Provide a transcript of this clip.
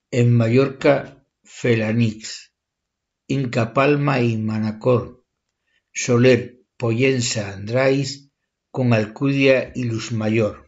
En Mallorca, Felanitx; Inca Palma y Manacor; Soler, Pollença, Andratx, con Alcudia y Llucmajor.